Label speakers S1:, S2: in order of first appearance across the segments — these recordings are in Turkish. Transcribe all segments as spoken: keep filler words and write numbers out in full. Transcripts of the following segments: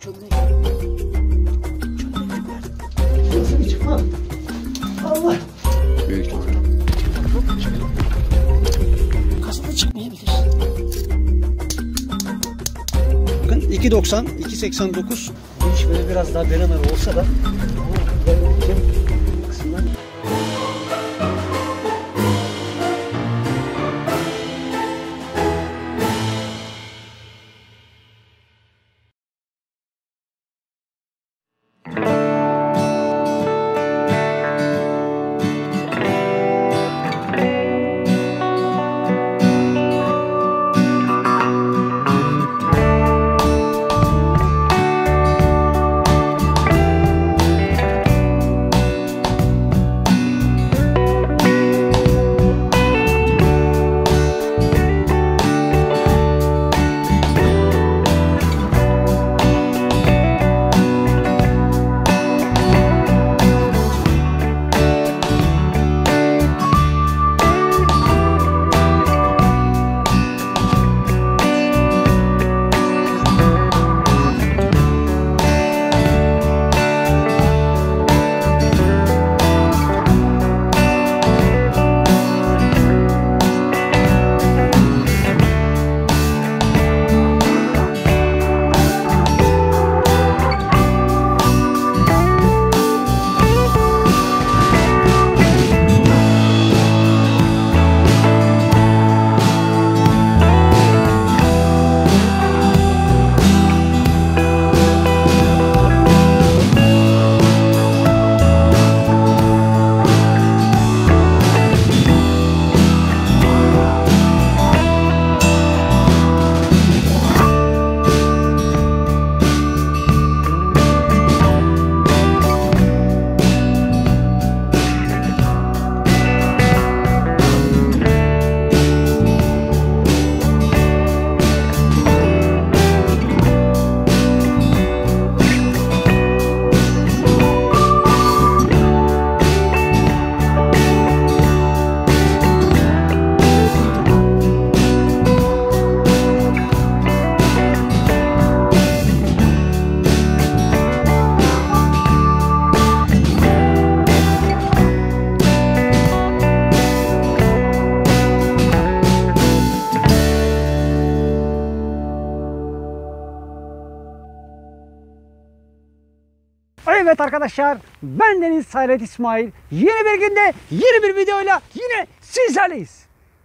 S1: Çömlek. Nasıl bir çıkma? Allah.
S2: Büyük ihtimal.
S1: Kasada çıkmayabilir.
S2: Bakın iki doksan, iki seksen dokuz.
S1: Bu iş böyle biraz daha beraber olsa da bu kısımdan
S3: Evet arkadaşlar, ben Deniz Hayret İsmail. Yeni bir günde yeni bir videoyla yine sizlerleyiz.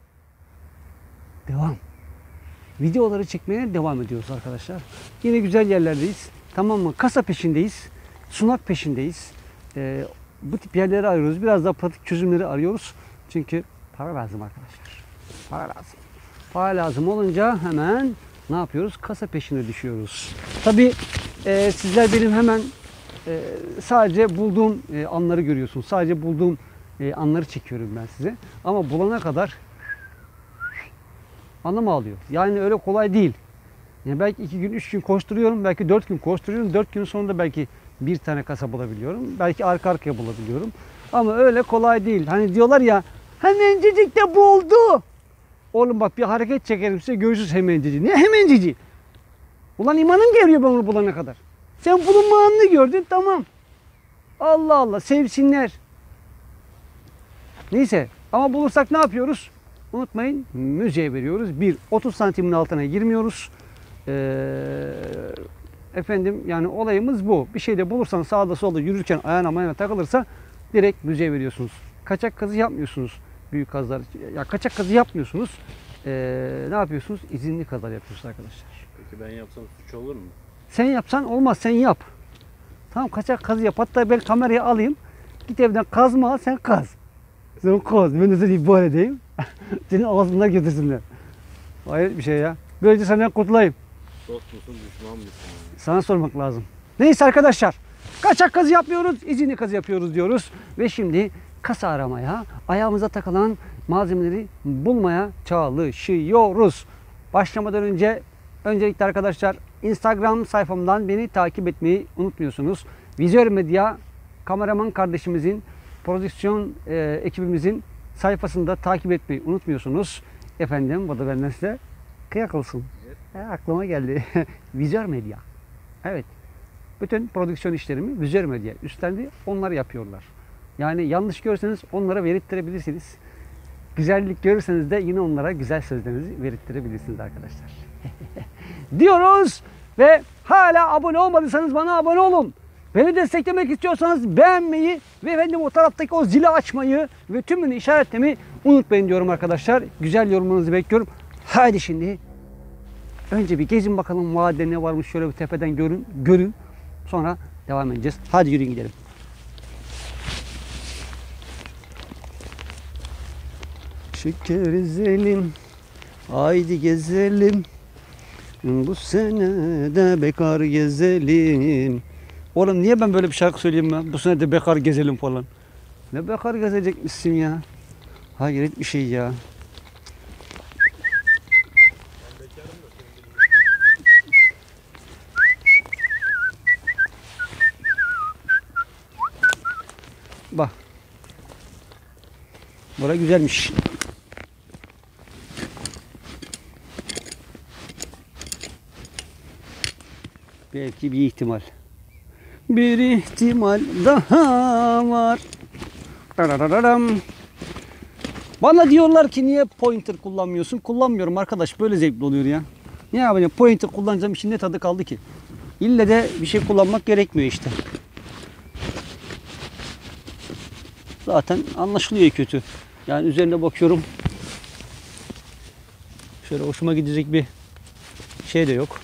S3: Devam. Videoları çekmeye devam ediyoruz arkadaşlar. Yine güzel yerlerdeyiz. Tamam mı? Kasa peşindeyiz. Sunak peşindeyiz. Ee, bu tip yerleri arıyoruz. Biraz daha pratik çözümleri arıyoruz. Çünkü para lazım arkadaşlar. Para lazım. Para lazım olunca hemen ne yapıyoruz? Kasa peşine düşüyoruz. Tabii e, sizler benim hemen Ee, sadece bulduğum e, anları görüyorsunuz. Sadece bulduğum e, anları çekiyorum ben size. Ama bulana kadar anlam alıyor. Yani öyle kolay değil. Yani belki iki gün, üç gün koşturuyorum. Belki dört gün koşturuyorum. Dört gün sonunda belki bir tane kasa bulabiliyorum. Belki arka arkaya bulabiliyorum. Ama öyle kolay değil. Hani diyorlar ya, hemencecik de buldu. Oğlum bak, bir hareket çekerim size, görürsünüz hemencecik. Ne hemencecik? Ulan imanım geliyor ben onu bulana kadar. Sen bulunma anını gördün, tamam. Allah Allah, sevsinler. Neyse, ama bulursak ne yapıyoruz? Unutmayın, müzeye veriyoruz. Bir, otuz santimin altına girmiyoruz. Ee, efendim yani olayımız bu. Bir şeyde bulursan sağda solda yürürken ayağına mayana takılırsa direkt müzeye veriyorsunuz. Kaçak kazı yapmıyorsunuz büyük kazılar. Ya kaçak kazı yapmıyorsunuz. Ee, ne yapıyorsunuz? İzinli kazılar yapıyorsunuz arkadaşlar.
S2: Peki ben yapsam suç olur mu?
S3: Sen yapsan olmaz, sen yap. Tamam, kaçak kazı yap. Hatta ben kamerayı alayım. Git evden kazma al, sen kaz. Sen kaz. Ben de seni ihbar edeyim. Senin ağzından götürsünler. Hayret bir şey ya. Böylece senden kurtulayım.
S2: Dost musun, düşman mısın?
S3: Sana sormak lazım. Neyse arkadaşlar. Kaçak kazı yapmıyoruz, izinli kazı yapıyoruz diyoruz. Ve şimdi kasa aramaya, ayağımıza takılan malzemeleri bulmaya çalışıyoruz. Başlamadan önce öncelikle arkadaşlar Instagram sayfamdan beni takip etmeyi unutmuyorsunuz. Vizör Medya kameraman kardeşimizin, prodüksiyon e, ekibimizin sayfasında takip etmeyi unutmuyorsunuz. Efendim, bu da benden size kıyak olsun. Evet. Ha, aklıma geldi. Vizör Medya. Evet. Bütün prodüksiyon işlerimi Vizör Medya üstlendi. Onlar yapıyorlar. Yani yanlış görseniz onlara verittirebilirsiniz. Güzellik görürseniz de yine onlara güzel sözlerinizi verittirebilirsiniz arkadaşlar. Diyoruz ve hala abone olmadıysanız bana abone olun. Beni desteklemek istiyorsanız beğenmeyi ve efendim o taraftaki o zili açmayı ve tümünü işaretlemeyi unutmayın diyorum arkadaşlar. Güzel yorumlarınızı bekliyorum. Haydi şimdi önce bir gezin bakalım vadide ne varmış, şöyle bir tepeden görün, görün. Sonra devam edeceğiz. Hadi yürüyün gidelim. Şeker ezelim, haydi gezelim. Bu sene de bekar gezelim. Oğlum niye ben böyle bir şarkı söyleyeyim ben? Bu sene de bekar gezelim falan. Ne bekar gezecekmişsin ya? Hayret bir şey ya. Bak. Bura güzelmiş. Belki bir ihtimal. Bir ihtimal daha var. Bana diyorlar ki niye pointer kullanmıyorsun? Kullanmıyorum arkadaş. Böyle zevkli oluyor ya. Ne yapacağım? Pointer kullanacağım, için ne tadı kaldı ki? İlle de bir şey kullanmak gerekmiyor işte. Zaten anlaşılıyor kötü. Yani üzerine bakıyorum. Şöyle hoşuma gidecek bir şey de yok.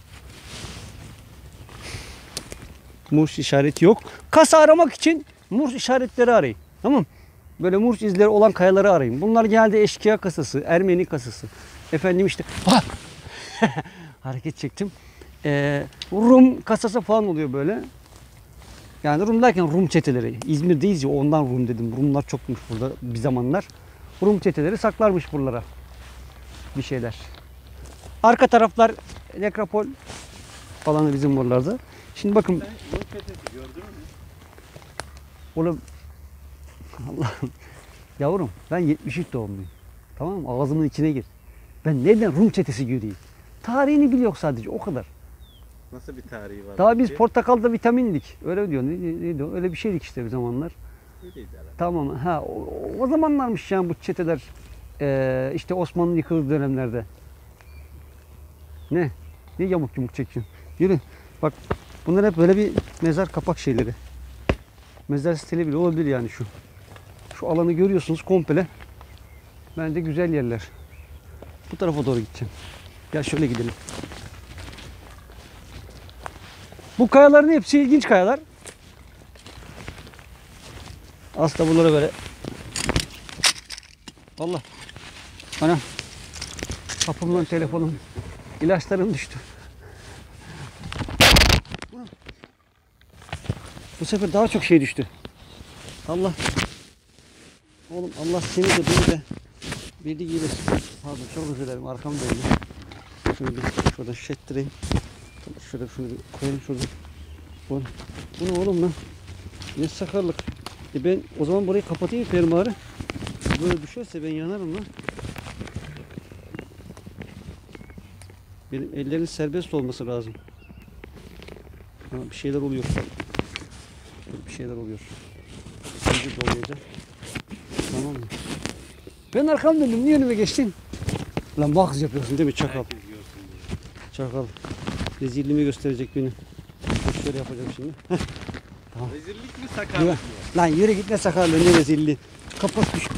S3: Murs işareti yok. Kasa aramak için Murs işaretleri arayın. Tamam. Böyle Murs izleri olan kayaları arayın. Bunlar geldi eşkıya kasası, Ermeni kasası. Efendim işte hareket çektim. Ee, Rum kasası falan oluyor böyle. Yani Rum derken Rum çeteleri. İzmir'deyiz ya, ondan Rum dedim. Rumlar çokmuş burada bir zamanlar. Rum çeteleri saklarmış buralara bir şeyler. Arka taraflar nekropol falan bizim buralarda. Şimdi bakın.
S4: Sen Rum çetesi gördün mü?
S3: Oğlum Allah'ım. Yavrum ben yetmiş üç doğumluyum. Tamam mı? Ağzımın içine gir. Ben neden Rum çetesi göreyim? Tarihini biliyor sadece, o kadar.
S4: Nasıl bir tarihi var?
S3: Daha biz
S4: peki?
S3: portakalda vitamindik. Öyle diyor. Ne, neydi o? Öyle bir şeydik işte bir zamanlar.
S4: Öyleydi herhalde.
S3: Tamam. Ha o, o zamanlarmış yani bu çeteler. Ee, işte Osmanlı yıkıldığı dönemlerde. Ne? Ne yamuk yumuk çekiyorsun? Yürü. Bak bunlar hep böyle bir mezar kapak şeyleri. Mezar stili bile olabilir yani şu. Şu alanı görüyorsunuz komple. Bence güzel yerler. Bu tarafa doğru gideceğim. Gel şöyle gidelim. Bu kayaların hepsi ilginç kayalar. Aslında bunları böyle. Allah. Ana. Kapımdan telefonum. İlaçlarım düştü. Bu sefer daha çok şey düştü. Allah. Oğlum Allah seni de beni de bildiği gibi. Pardon, çok özür dilerim, arkam döndü. Şunu bir şuradan şişettireyim. Şöyle şunu bir koyayım şurada. Bu, bu ne oğlum lan? Ne sakarlık. E ben o zaman burayı kapatayım fermuarı. Böyle düşerse ben yanarım lan. Benim ellerin serbest olması lazım. Ha, bir şeyler oluyor. Bir şeyler oluyor. Şimdi dolayacağım. Tamam mı? Ben arkam döndüm. Niye önüme geçtin? Lan bak yapıyorsun değil mi çakal? Çakal. Rezilliğimi gösterecek beni. Şöyle yapacağım şimdi.
S4: Tamam. Rezillik mi sakarlık mı?
S3: Lan yürü git, ne sakarlığı ne rezilliği. Kapat düştü.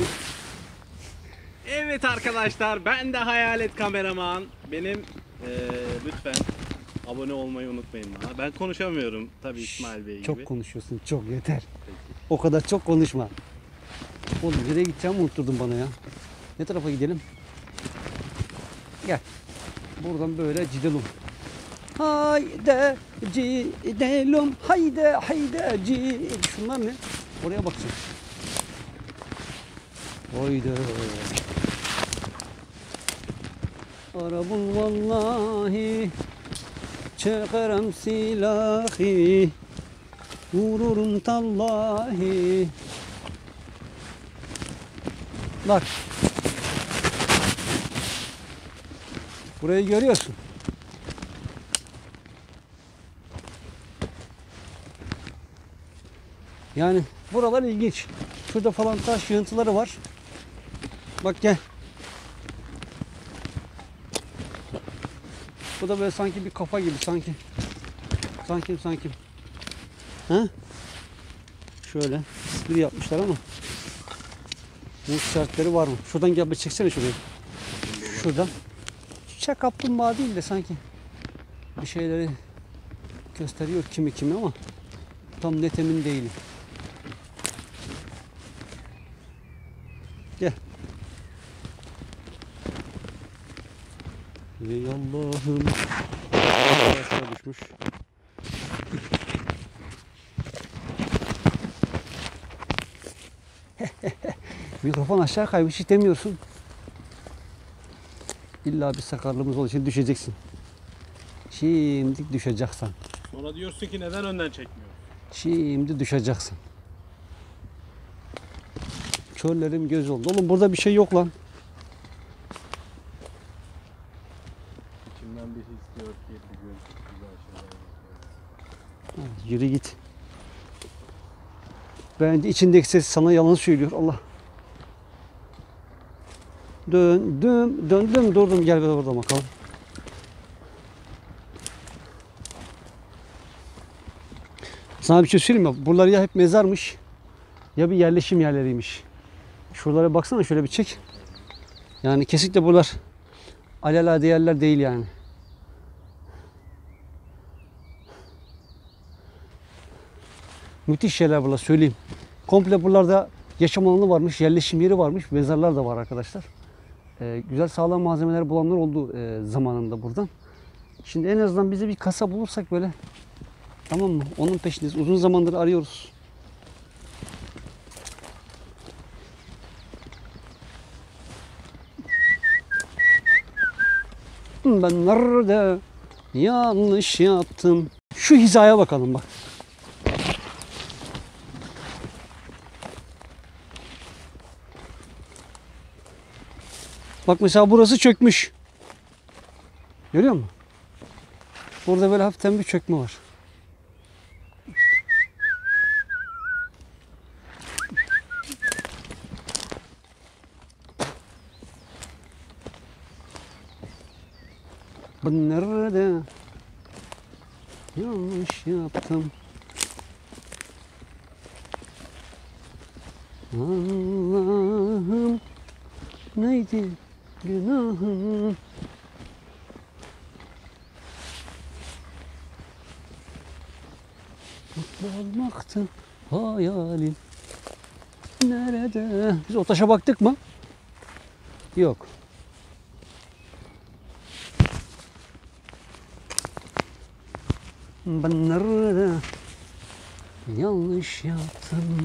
S4: Evet arkadaşlar, ben de Hayalet Kameraman. Benim eee, lütfen abone olmayı unutmayın bana. Ben konuşamıyorum tabii İsmail Bey gibi.
S3: Çok konuşuyorsun, çok yeter. O kadar çok konuşma. Oğlum nereye gideceğimi unutturdun bana ya. Ne tarafa gidelim? Gel. Buradan böyle gidelim. Haydi gidelim, haydi haydi gidelim. Şunlar ne? Oraya bakacağım. Haydi. Arabul vallahi çekerim silahı, vururum tallahi. Bak. Burayı görüyorsun. Yani buralar ilginç. Şurada falan taş yığıntıları var. Bak gel. Bu da böyle sanki bir kafa gibi sanki. Sanki sanki. Ha? Şöyle bir yapmışlar ama bu işaretleri var mı? Şuradan gel bir çeksene şuraya. Şuradan. Çiçek kaplumbağa değil de sanki bir şeyleri gösteriyor kimi kimi ama tam net emin değilim. Gel. Ey Allah'ım. Aşağı düşmüş. Mikrofon aşağı kaymış hiç demiyorsun. İlla bir sakarlığımız olduğu için düşeceksin. Şimdi düşeceksin.
S4: Sonra diyorsun ki neden önden çekmiyor?
S3: Şimdi düşeceksin. Körlerim göz oldu. Oğlum burada bir şey yok lan.
S4: İçimden bir his diyor ki bugün güzel şeyler yapıyoruz.
S3: Yürü git. Bence içindeki ses sana yalan söylüyor. Allah. Döndüm, döndüm, durdum. Gel burada bakalım. Sana bir şey söyleyeyim mi? Buralar ya hep mezarmış ya bir yerleşim yerleriymiş. Şuralara baksana şöyle bir çek. Yani kesinlikle buralar alelade yerler değil yani. Müthiş şeyler buralar söyleyeyim. Komple buralarda yaşam alanı varmış, yerleşim yeri varmış, mezarlar da var arkadaşlar. Ee, güzel sağlam malzemeler bulanlar oldu e, zamanında buradan. Şimdi en azından bize bir kasa bulursak böyle, tamam mı? Onun peşindeyiz. Uzun zamandır arıyoruz. Ben nerede yanlış yaptım? Şu hizaya bakalım bak. Bak mesela burası çökmüş. Görüyor musun? Burada böyle hafiften bir çökme var. Ben nerede yanlış yaptım? Allah'ım neydi günahım? Mutlu olmaktı hayalim. Nerede? Biz o taşa baktık mı? Yok. Ben nerede yanlış yaptım?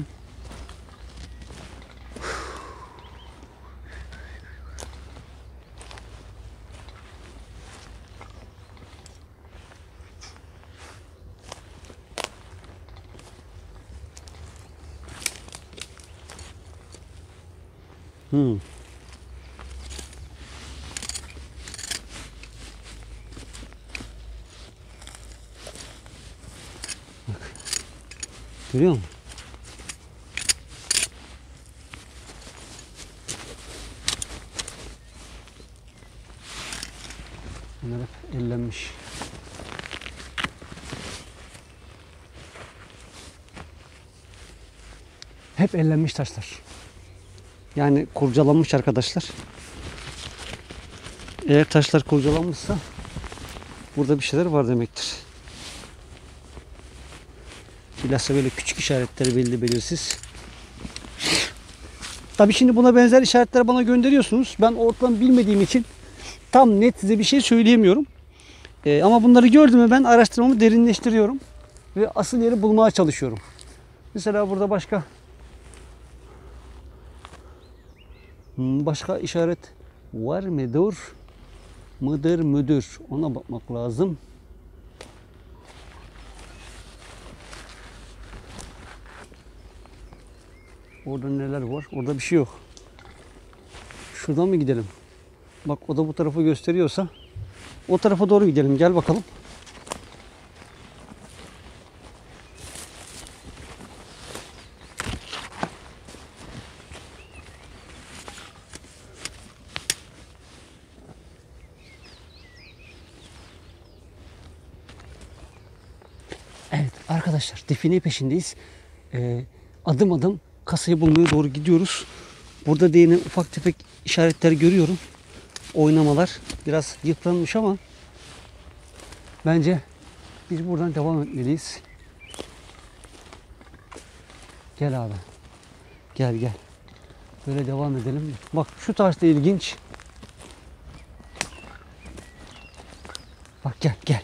S3: Hmm. Bak. Görüyor musun? Bunlar hep ellenmiş. Hep ellenmiş taşlar. Yani kurcalanmış arkadaşlar. Eğer taşlar kurcalanmışsa burada bir şeyler var demektir. Bilhassa böyle küçük işaretleri belli belirsiz. Tabi şimdi buna benzer işaretler bana gönderiyorsunuz. Ben ortadan bilmediğim için tam net size bir şey söyleyemiyorum. Ee, ama bunları gördüm mü ben araştırmamı derinleştiriyorum. Ve asıl yeri bulmaya çalışıyorum. Mesela burada başka başka işaret var mıdır? Mıdır müdür? Ona bakmak lazım. Orada neler var? Orada bir şey yok. Şuradan mı gidelim? Bak o da bu tarafı gösteriyorsa o tarafa doğru gidelim. Gel bakalım. Evet arkadaşlar, define peşindeyiz. Ee, adım adım kasayı bulmaya doğru gidiyoruz. Burada da yine ufak tefek işaretler görüyorum. Oynamalar biraz yıpranmış ama bence biz buradan devam etmeliyiz. Gel abi. Gel gel. Böyle devam edelim. Bak şu taş da ilginç. Bak gel gel.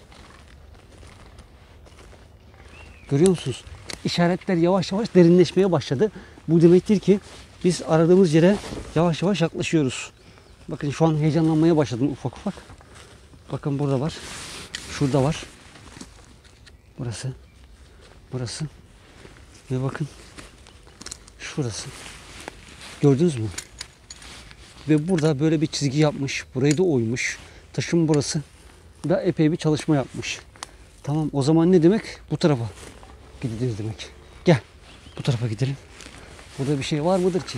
S3: Görüyor musunuz? İşaretler yavaş yavaş derinleşmeye başladı. Bu demektir ki biz aradığımız yere yavaş yavaş yaklaşıyoruz. Bakın şu an heyecanlanmaya başladım ufak ufak. Bakın burada var. Şurada var. Burası. Burası. Ve bakın. Şurası. Gördünüz mü? Ve burada böyle bir çizgi yapmış. Burayı da oymuş. Taşın burası da epey bir çalışma yapmış. Tamam, o zaman ne demek? Bu tarafa gideceğiz demek. Gel. Bu tarafa gidelim. Burada bir şey var mıdır ki?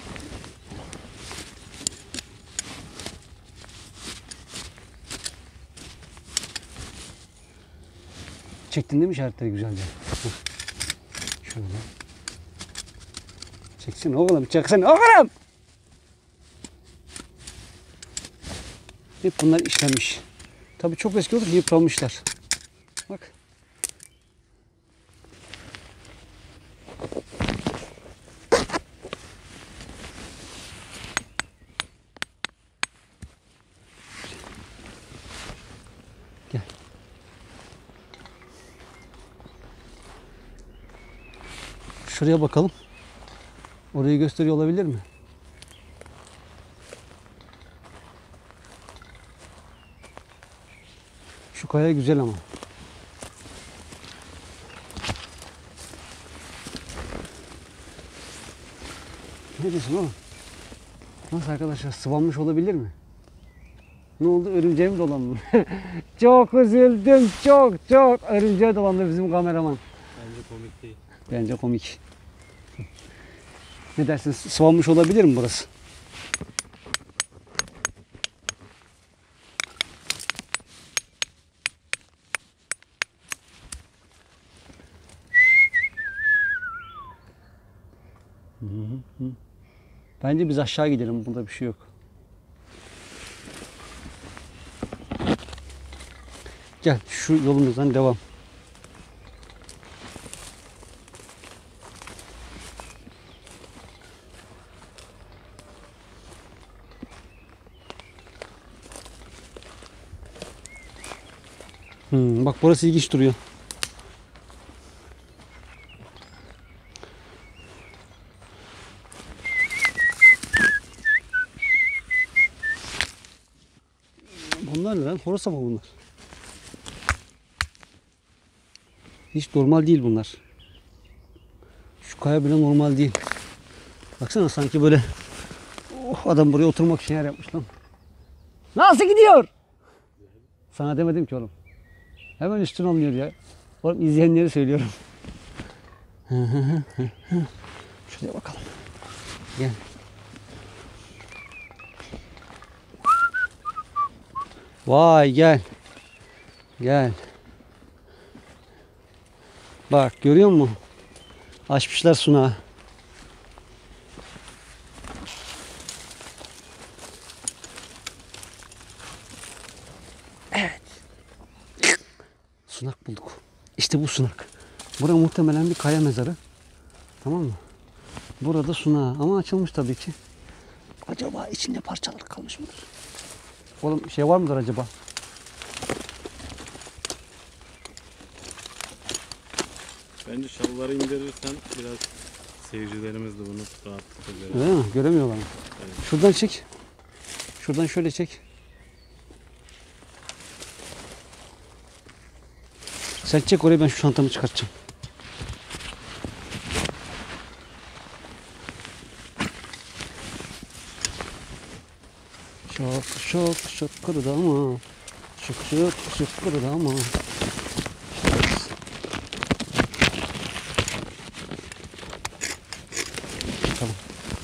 S3: Çektin değil mi işaretleri güzelce? Şöyle. Çeksin oğlum, çeksin oğlum. Hep bunlar işlenmiş. Tabii çok eski olur, yıpranmışlar. Bak. Gel. Şuraya bakalım. Orayı gösteriyor olabilir mi? Şu kaya güzel ama. Ne diyorsun oğlum? Nasıl arkadaşlar, sıvanmış olabilir mi? Ne oldu? Örümceğim dolandı. Çok üzüldüm. Çok çok. Örümceğe dolandı bizim kameraman.
S4: Bence komik değil.
S3: Bence komik. Ne dersiniz? Sıvanmış olabilir mi burası? Bence biz aşağı gidelim. Burada bir şey yok. Gel şu yolumuzdan devam. Hmm, bak burası ilginç duruyor. Bunlar ne lan? Horoz mı bunlar? Hiç normal değil bunlar. Şu kaya bile normal değil. Baksana, sanki böyle oh, adam buraya oturmak için yer yapmış lan. Nasıl gidiyor? Sana demedim ki oğlum. Hemen üstüne alınıyor ya. Oğlum izleyenleri söylüyorum. Şuraya bakalım. Gel. Vay gel. Gel. Bak görüyor musun? Açmışlar sunağı. Evet. Sunak bulduk. İşte bu sunak. Burası muhtemelen bir kaya mezarı. Tamam mı? Burada sunağı ama açılmış tabii ki. Acaba içinde parçalar kalmış mıdır? Oğlum şey var mıdır acaba?
S4: Bence şalları indirirsen biraz seyircilerimiz de bunu rahatlıkla görür.
S3: Öyle mi? Göremiyorlar mı?
S4: Evet.
S3: Şuradan çek. Şuradan şöyle çek. Sen çek oraya, ben şu çantamı çıkartacağım. Şok şok şok kırılama. Şok şok şok kırılama. Bakalım.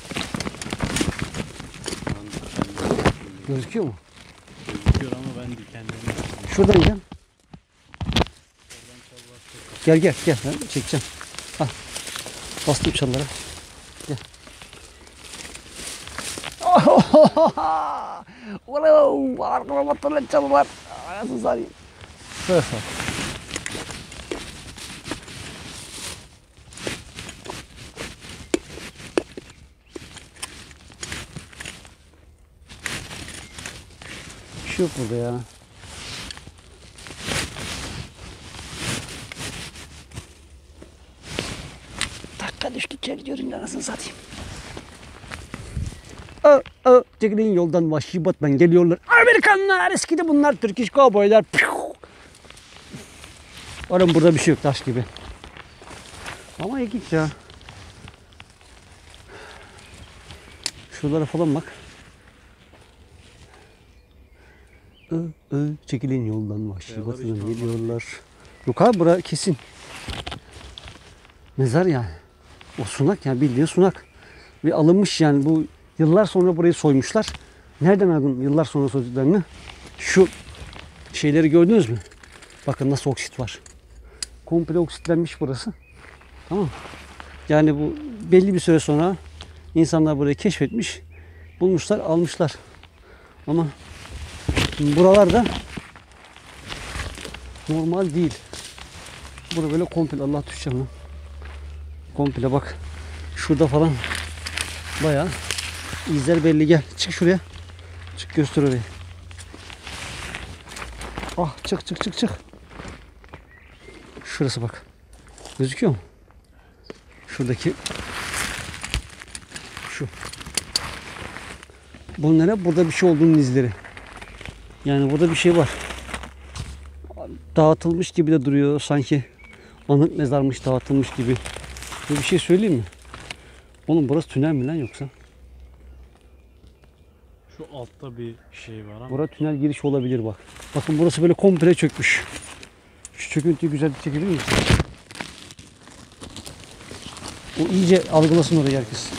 S3: Gözüküyor mu?
S4: Gözüküyor ama ben dikenlerini
S3: Şuradan gel.
S4: oradan çalılar
S3: Gel gel gel. Ben çekeceğim. Al. Bastım çalılara. Gel. Wow, arkama batılan çalılar. Ayasını sarayım. Şöyle sar. Bir şey yok burada ya. Dakika düştü içeri diyorum, anasını satayım. Aa, aa, çekilin yoldan, vahşi batman geliyorlar. Amerikanlar, eskide bunlar Turkish cowboylar. Oğlum burada bir şey yok, taş gibi. Ama ilginç ya. Şuralara falan bak. Aa, aa, çekilin yoldan, vahşi batman geliyorlar. Yok abi, bura kesin mezar yani. O sunak yani, bildiğin sunak. Ve alınmış yani, bu yıllar sonra burayı soymuşlar. Nereden aldın yıllar sonra soyduklarını? Şu şeyleri gördünüz mü? Bakın nasıl oksit var. Komple oksitlenmiş burası. Tamam. Yani bu belli bir süre sonra insanlar burayı keşfetmiş, bulmuşlar, almışlar. Ama buralarda normal değil. Burada böyle komple, Allah düşeceğim lan. Komple bak. Şurada falan bayağı izler belli. Gel çık şuraya. Çık göster orayı. Ah, çık çık çık çık. Şurası bak. Gözüküyor mu? Şuradaki şu. Bunlara burada bir şey olduğunun izleri. Yani burada bir şey var. Dağıtılmış gibi de duruyor sanki. Anıt mezarmış, dağıtılmış gibi. Bir şey söyleyeyim mi? Oğlum burası tünel mi lan yoksa?
S4: Şu altta bir şey var ama.
S3: Burası tünel girişi olabilir bak. Bakın burası böyle komple çökmüş. Şu çöküntüyü güzel bir çekebilir misin? O iyice algılasın orayı herkes.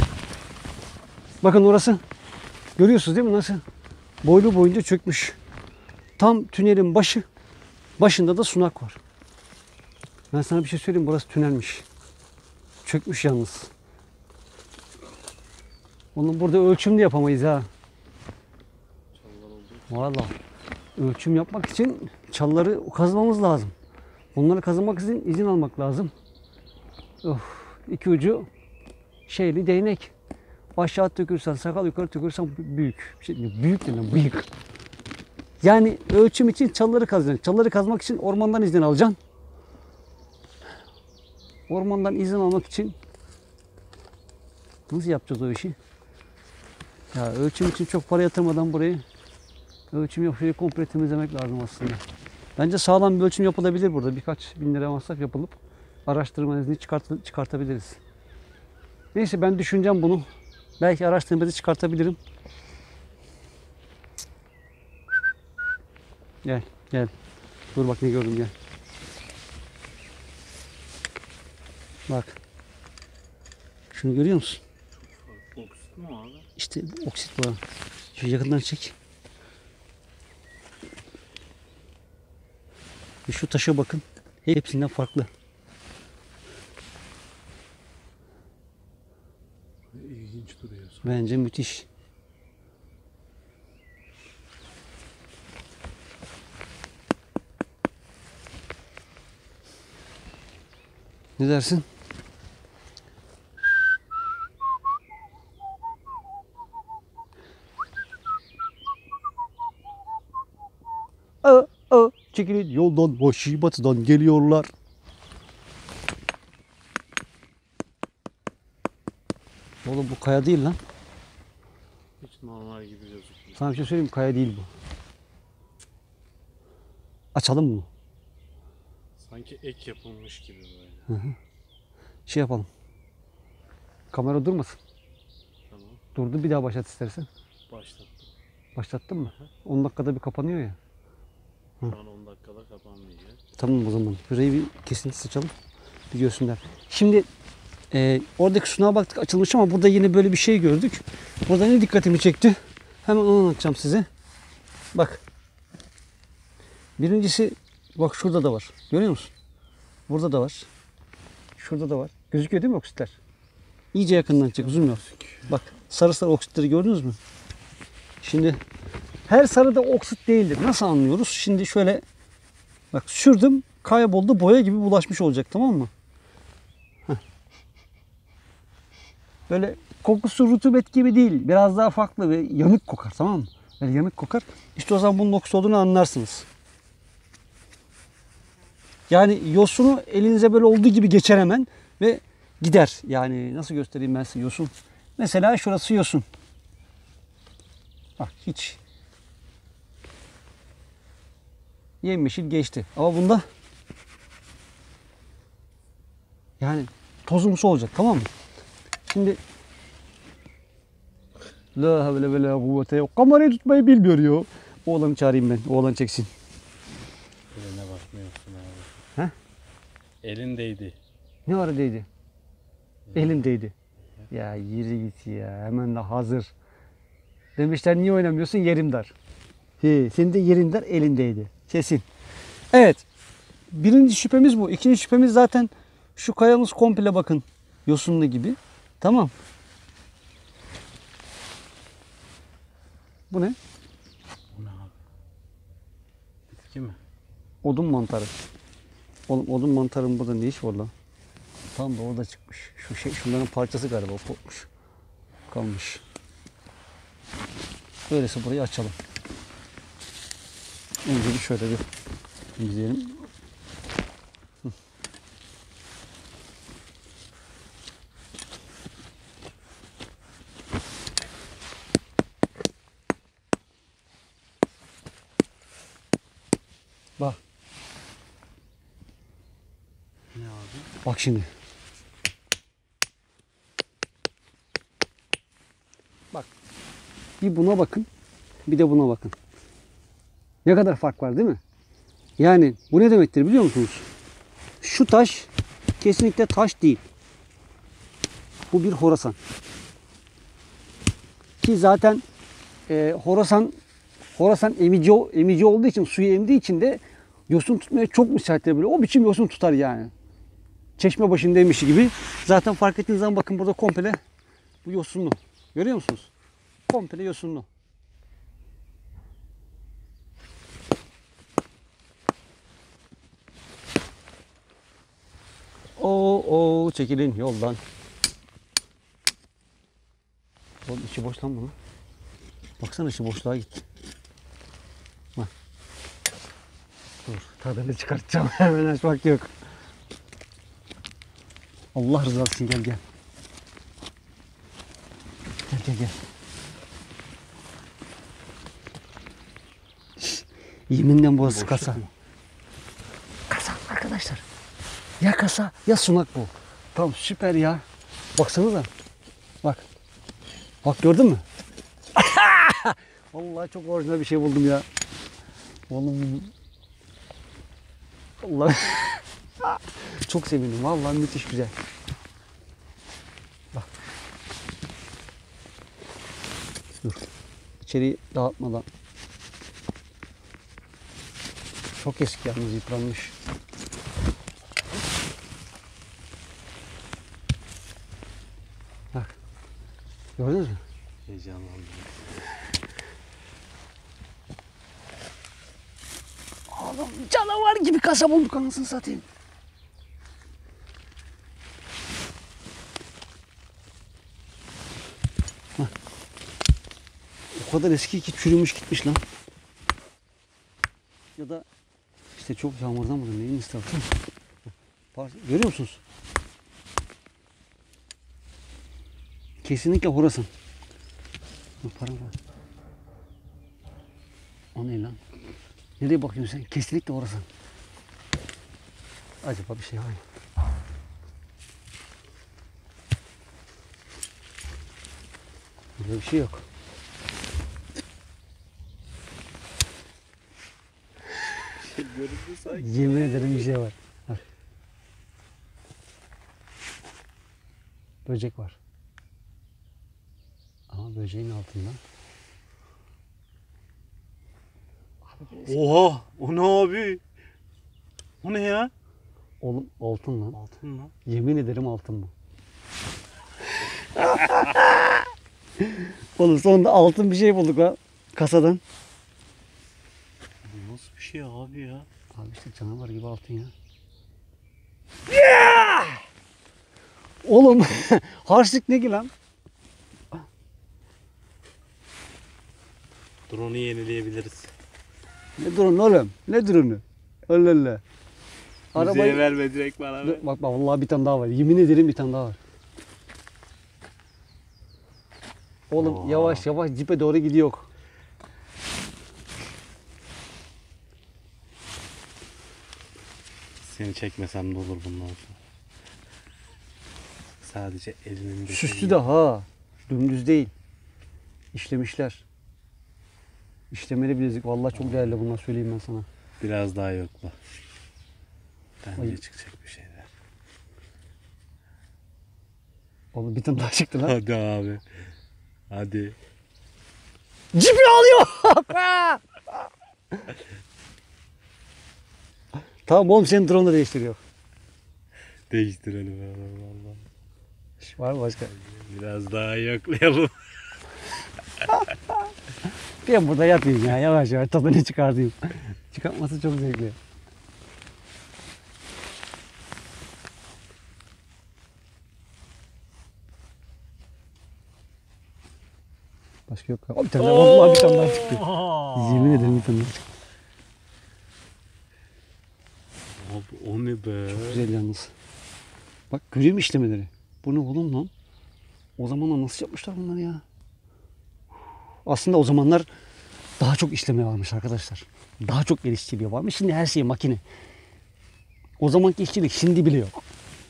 S3: Bakın orası. Görüyorsunuz değil mi nasıl? Boylu boyunca çökmüş. Tam tünelin başı. Başında da sunak var. Ben sana bir şey söyleyeyim, burası tünelmiş. Çökmüş yalnız. Onun burada ölçüm de yapamayız ha. Vallahi ölçüm yapmak için çalıları kazmamız lazım. Onları kazımak için izin almak lazım. Of, iki ucu şeyli değnek. Aşağı dökürsen sakal, yukarı dökürsen büyük. Şey, büyük değil, büyük. Yani ölçüm için çalıları kazacaksın. Çalıları kazmak için ormandan izin alacaksın. Ormandan izin almak için nasıl yapacağız o işi? Ya ölçüm için çok para yatırmadan burayı ölçüm yapıp şöyle komple temizlemek lazım aslında. Bence sağlam bir ölçüm yapılabilir burada. Birkaç bin lira masraf yapılıp araştırma izni çıkart çıkartabiliriz. Neyse, ben düşüneceğim bunu. Belki araştırmada çıkartabilirim. Gel gel. Dur bak ne gördüm, gel. Bak. Şunu görüyor musun?
S4: Oksit mi abi?
S3: İşte oksit var. Şu yakından çek. Ve şu taşa bakın. Hepsinden farklı.
S4: İlginç duruyor.
S3: Bence müthiş. Ne dersin? Aa, aa, çekilin yoldan, vahşi batıdan geliyorlar. Oğlum bu kaya değil lan.
S4: Hiç normal gibi gözüküyor.
S3: Sana bir şey söyleyeyim mi? Kaya değil bu. Açalım mı?
S4: Sanki ek yapılmış gibi böyle.
S3: Hı hı. Şey yapalım. Kamera durmasın.
S4: Tamam.
S3: Durdu, bir daha başlat istersen.
S4: Başlattım.
S3: Başlattın mı? on dakikada bir kapanıyor ya.
S4: Şu an on dakikada kapanmayacak.
S3: Tamam o zaman. Burayı bir kesinti seçelim. Bir görsünler. Şimdi e, oradaki sunağa baktık, açılmış ama burada yine böyle bir şey gördük. Burada ne dikkatimi çekti? Hemen onu anlatacağım size. Bak. Birincisi bak şurada da var. Görüyor musun? Burada da var. Şurada da var. Gözüküyor değil mi oksitler? İyice yakından çek, zoom yap. Bak sarı sarı oksitleri gördünüz mü? Şimdi her sarı da oksit değildir. Nasıl anlıyoruz? Şimdi şöyle bak sürdüm, kayboldu, boya gibi bulaşmış olacak, tamam mı? Heh. Böyle kokusu rutubet gibi değil. Biraz daha farklı ve yanık kokar, tamam mı? Böyle yanık kokar. İşte o zaman bunun oksit olduğunu anlarsınız. Yani yosunu elinize böyle olduğu gibi geçer hemen ve gider. Yani nasıl göstereyim ben size yosun? Mesela şurası yosun. Bak hiç yemyeşil geçti. Ama bunda yani tozumsu olacak, tamam mı? Şimdi la havle ve la kuvvete yok. Kamerayı tutmayı bilmiyor ya. Oğlanı çağırayım ben. Oğlan çeksin.
S4: Eline bakmıyorsun abi.
S3: He?
S4: Elindeydi.
S3: Ne ara değdi? Elimdeydi. Ya yürü git ya. Hemen de hazır. Demişler niye oynamıyorsun? Yerim dar. He, senin de yerin dar, elindeydi. Kesin. Evet. Birinci şüphemiz bu. İkinci şüphemiz zaten şu kayamız komple bakın. Yosunlu gibi. Tamam. Bu ne?
S4: Bu ne abi? Bitki mi?
S3: Odun mantarı. Oğlum odun mantarının burada ne iş var lan? Tam da orada çıkmış. Şu şey, şunların parçası galiba kopmuş. Kalmış. Öyleyse burayı açalım. Önce bir şöyle bir izleyelim. Hı. Bak.
S4: Ne abi?
S3: Bak şimdi. Bak. Bir buna bakın. Bir de buna bakın. Ne kadar fark var değil mi? Yani bu ne demektir biliyor musunuz? Şu taş kesinlikle taş değil. Bu bir horasan. Ki zaten e, horasan horasan emici, emici olduğu için, suyu emdiği için de yosun tutmaya çok müsaittir böyle. O biçim yosun tutar yani. Çeşme başındaymış gibi. Zaten fark ettiğiniz zaman bakın burada komple bu yosunlu. Görüyor musunuz? Komple yosunlu. Oo, oo, çekilin yoldan. Oğlum içi boş lan bunun. Baksana içi boşluğa gitti. Bak. Dur tadını çıkartacağım. Hemen açmak yok. Allah rızası için gel gel. Gel gel gel. Yeminle burası kasa. Kasa arkadaşlar. Ya kasa ya sunak bu. Tamam süper ya. Baksana da. Bak. Bak gördün mü? Vallahi çok orijinal bir şey buldum ya. Oğlum. Allah. Çok sevindim. Vallahi müthiş güzel. Bak. Dur. İçeriği dağıtmadan. Çok eski yalnız yıpranmış. Bak. Gördünüz mü?
S4: Heyecanlandım.
S3: Oğlum canavar gibi kasa bulduk anasını satayım. Heh. O kadar eski ki çürümüş gitmiş lan. Ya da işte çok yağmurdan mı neyin istersen. Görüyor musunuz? Kesinlikle Horasan. Para var. O ne lan? Nereye bakıyorsun sen? Kesinlikle Horasan. Acaba bir şey var mı? Burada bir şey yok. Yemin ederim bir şey var. Bak. Böcek var. Ama böceğin altından.
S4: Oha! O ne abi? O ne ya?
S3: Oğlum altın lan.
S4: Altın mı?
S3: Yemin ederim altın bu. Oğlum sonunda altın bir şey bulduk lan kasadan.
S4: Bu nasıl bir şey abi ya?
S3: Abi işte canavar gibi altın ya. Yeah! Oğlum harçlık ne ki lan?
S4: Drone'u yenileyebiliriz.
S3: Ne drone oğlum? Ne drone'u? Allah Allah.
S4: Müzeye verme direkt bana.
S3: Bak bak vallahi bir tane daha var. Yemin ederim bir tane daha var. Oğlum
S4: Oha.
S3: yavaş yavaş cipe doğru gidiyor.
S4: Seni çekmesem de olur bundan sonra. Sadece elinin de.
S3: Süslü de ha. Dümdüz değil. İşlemişler. İşlemeli bilezik. Vallahi çok değerli bunlar söyleyeyim ben sana.
S4: Biraz daha yokla. Bence
S3: Ay.
S4: çıkacak bir şeyler.
S3: Oğlum bir tane daha çıktı lan.
S4: Hadi abi. Hadi.
S3: Cipi alıyor. Tamam oğlum senin drone'u değiştiriyor.
S4: Değiştirelim abi valla.
S3: Var mı başka?
S4: Biraz daha yoklayalım.
S3: Ben burada yapayım ya yavaş yavaş tadını çıkartayım. Çıkartması çok zevkli. Başka yok. O bir tane daha. Vallahi bir tane daha çıktı. Yemin ederim bir tane daha çıktı.
S4: Abi o ne be?
S3: Çok güzel yalnız. Bak görüyor musun işlemeleri? Bu ne oğlum lan? O zamanlar nasıl yapmışlar bunları ya? Aslında o zamanlar daha çok işleme varmış arkadaşlar. Daha çok el işçiliği varmış. Şimdi her şey makine. O zamanki işçilik şimdi bile yok.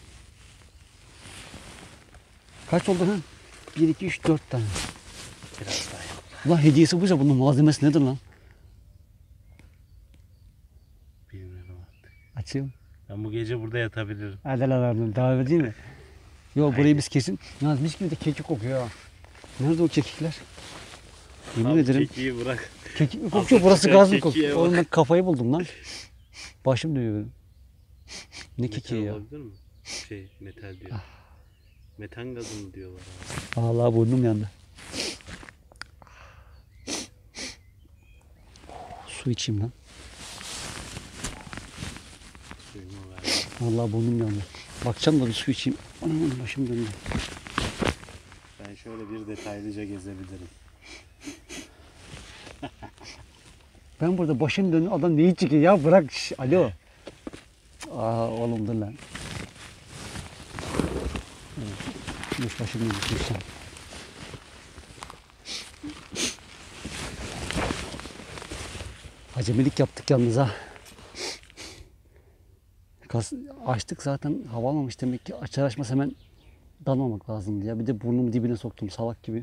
S3: Kaç oldu lan? bir, iki, üç, dört tane.
S4: Biraz daha yok.
S3: Ulan hediyesi buysa bunun malzemesi nedir lan?
S4: Bilmiyorum artık.
S3: Açayım.
S4: Ben bu gece burada yatabilirim.
S3: Hadi lan abi devam edeyim mi? Yok burayı biz kesin. Yalnız mis gibi de kekik kokuyor ha. Nerede o kekikler? Yemin
S4: Abi
S3: ederim.
S4: kekiği bırak.
S3: Kekik mi kokuyor? Burası gaz mı
S4: Kekiğe
S3: kokuyor?
S4: bak.
S3: Oğlum ben kafayı buldum lan. Başım dönüyor benim. Ne
S4: Metal
S3: kekiği ya?
S4: olabilir mi? Şey metal diyor. Metan gazı mı diyorlar abi?
S3: Vallahi burnum yandı. Su içeyim lan.
S4: Suyumu ver.
S3: Vallahi burnum yandı. Bakacağım da bir su içeyim. Anam başım döndü.
S4: Ben şöyle bir detaylıca gezebilirim.
S3: Ben burada başım döndü. Adam neyi çekiyor ya? Bırak. Şş, alo. Aa oğlum dur lan. Dur başım döndü. Lütfen. Acemilik yaptık yalnız ha. Kas, açtık zaten hava almamış demek ki açar açmaz hemen dalmamak lazımdı ya. Bir de burnumu dibine soktum salak gibi.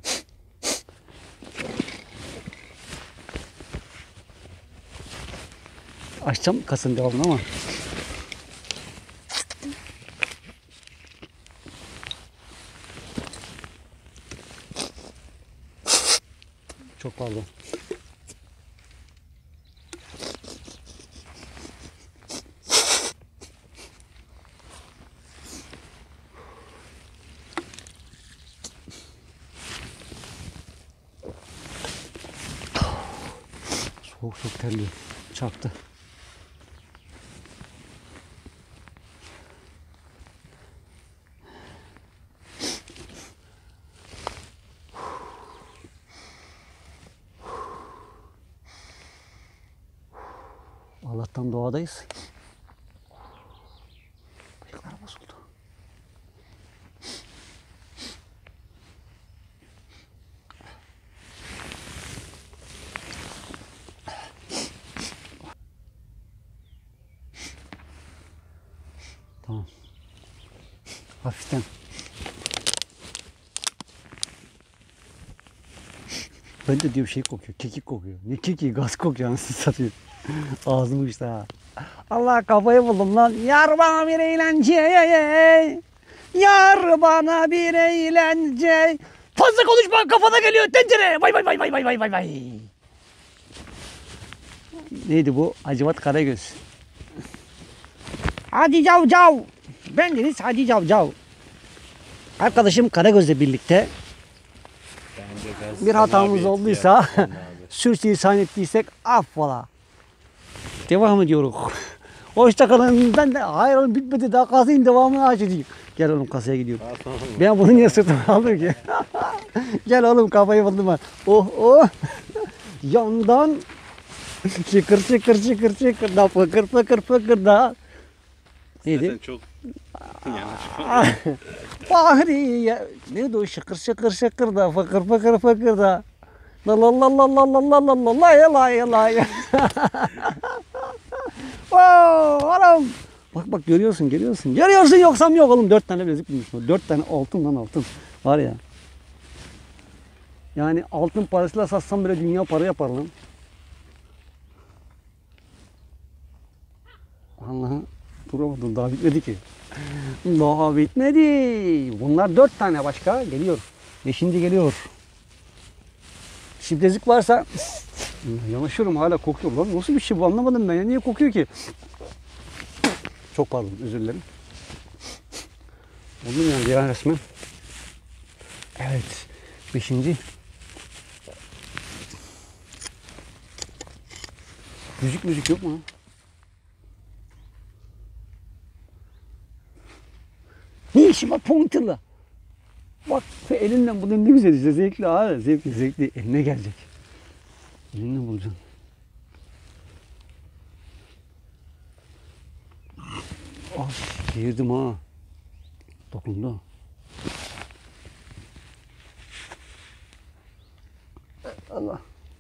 S3: Açacağım kasın devamını ama. Çok pardon. Soğuk çok terliyor. Çarptı. Allah'tan doğadayız. Bıyıklar bozuldu. Tamam. Hafiften. Ben de diyorum şey kokuyor, kekik kokuyor. Ne keki, gaz kokuyor anasını satayım. Ağzım işte ha. Allah kafayı buldum lan. Yar bana bir eğlence. Yar bana bir eğlence. Fazla konuşma kafana geliyor tencere. Vay vay vay vay vay vay vay vay. Neydi bu? Hacivat Karagöz. Hadi Cavcav. Ben Deniz Hadi Cavcav. Arkadaşım Karagöz'le birlikte bir hatamız olduysa, sürçülisan ettiysek affola. Devam ediyoruz. Hoşçakalın. Ben de hayır oğlum bitmedi daha kasayım devamını açacağım. Gel oğlum kasaya gidiyorum. Ben bunu niye sırtıma aldım ki? Gel oğlum kafayı buldum ben. Oh oh. Yandan şıkır şıkır şıkır şıkır da fıkır fıkır fıkır da. Neydi?
S4: Zaten çok yanlış.
S3: Fahriye. Neydi o şıkır şıkır şıkır da fıkır fıkır fıkır da. La la la la la la la la la la la la la. Oo, oğlum. Bak bak görüyorsun görüyorsun. Görüyorsun yoksam yok oğlum. Dört tane bilezik bulmuş. Dört tane altın lan altın. Var ya. Yani altın parasıyla satsam bile dünya para yapar lan. Allah'ım. Duramadım daha bitmedi ki. Daha bitmedi. Bunlar dört tane başka geliyor. Beşinci geliyor. Şifrezik varsa yanaşıyorum hala kokuyor lan. Nasıl bir şey bu anlamadım ben ya. Niye kokuyor ki? Çok pardon özür dilerim. Oldum yani ya resmen. Evet. Beşinci. Müzik müzik yok mu? Ne işim var pointer'la? Bak elinden bu ne güzel işte zevkli abi zevkli zevkli eline gelecek. Elinle bulacaksın. Ah girdim ha. Dokundu. Allah.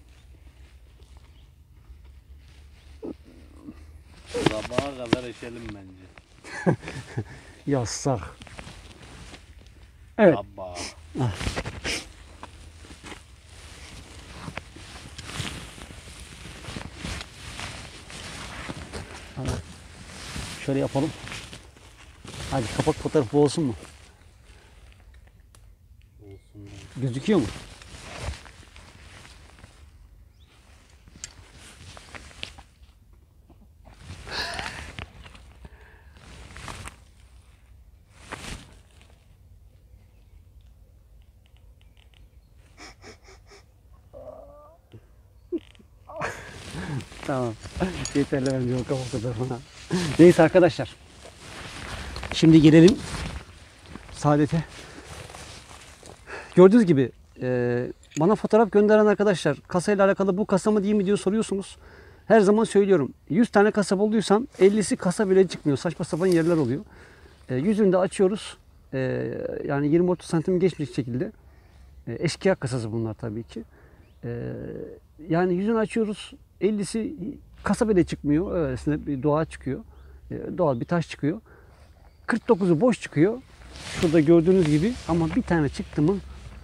S4: Sabaha kadar eşelim bence.
S3: Yazsak. Evet.
S4: Sabah.
S3: Ah. Şöyle yapalım. Hadi kapak fotoğrafı olsun mu?
S4: Olsun.
S3: Gözüküyor mu? Tamam. Yeterli bence o kapak fotoğrafına. Neyse arkadaşlar. Şimdi gelelim saadete. Gördüğünüz gibi e, bana fotoğraf gönderen arkadaşlar kasayla alakalı bu kasa mı değil mi diye soruyorsunuz. Her zaman söylüyorum. yüz tane kasa bulduysam ellisi kasa bile çıkmıyor. Saçma sapan yerler oluyor. E, yüzünü de açıyoruz. E, yani yirmi otuz santim geçmiş şekilde. E, eşkıya kasası bunlar tabii ki. E, yani yüzünü açıyoruz. ellisi kasa bile çıkmıyor. Öylesine bir doğa çıkıyor. E, doğal bir taş çıkıyor. kırk dokuzu boş çıkıyor. Şurada gördüğünüz gibi ama bir tane çıktı mı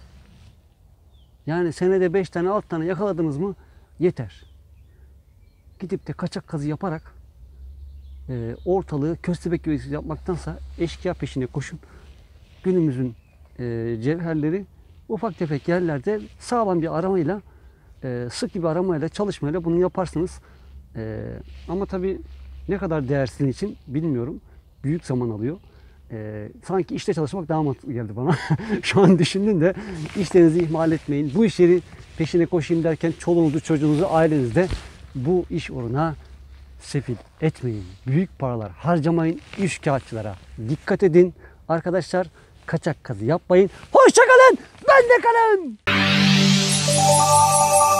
S3: yani senede beş tane altı tane yakaladınız mı yeter. Gidip de kaçak kazı yaparak e, ortalığı köstebek gibi yapmaktansa eşkıya peşine koşun. Günümüzün e, cevherleri ufak tefek yerlerde sağlam bir aramayla e, sık bir aramayla çalışmayla bunu yaparsınız. E, ama tabii ne kadar değer sizin için bilmiyorum. Büyük zaman alıyor. Ee, sanki işte çalışmak daha mantıklı geldi bana. Şu an düşündüm de işlerinizi ihmal etmeyin. Bu işleri peşine koşayım derken çoluğunuzu, çocuğunuzu, ailenizde bu iş uğruna sefil etmeyin. Büyük paralar harcamayın. Üçkağıtçılara dikkat edin. Arkadaşlar kaçak kazı yapmayın. Hoşça kalın. Bende kalın.